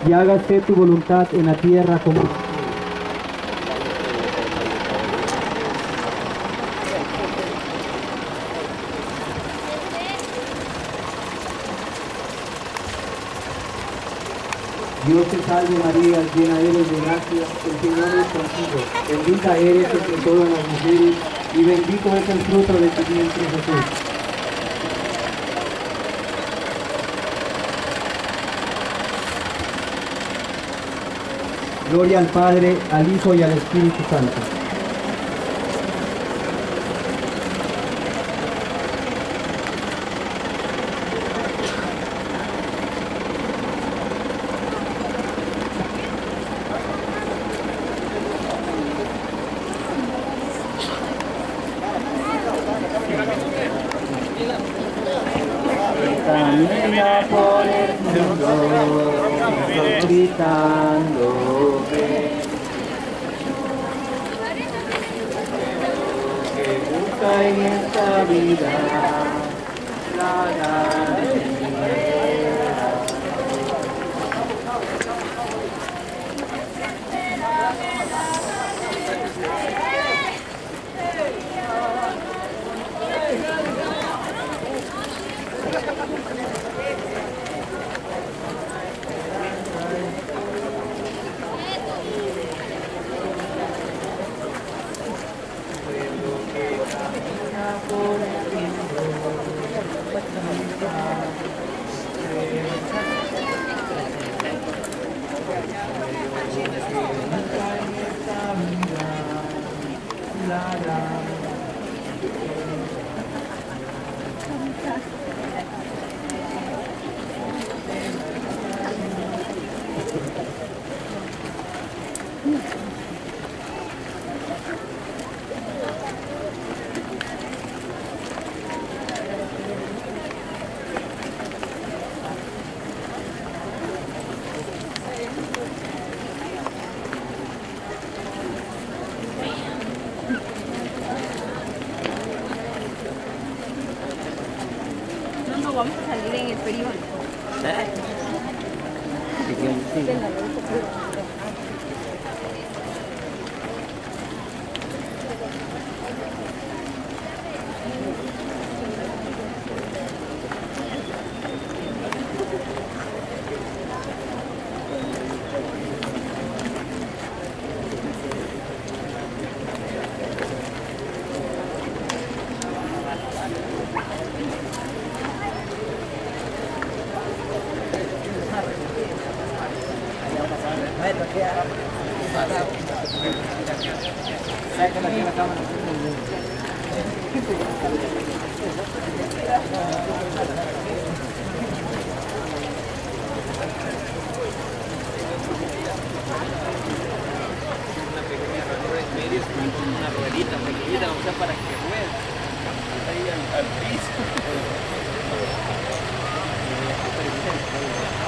y hágase tu voluntad en la tierra como en el cielo. Dios te salve María, llena eres de gracia, el Señor es contigo. Bendita eres entre todas las mujeres y bendito es el fruto de tu vientre Jesús. Gloria al Padre, al Hijo y al Espíritu Santo. Camina por el mundo, gritando que busca en esta vida la grandeza. Vamos a salir en el periódico. Una ruedita pequeñita, o sea, para que ruede ahí al piso.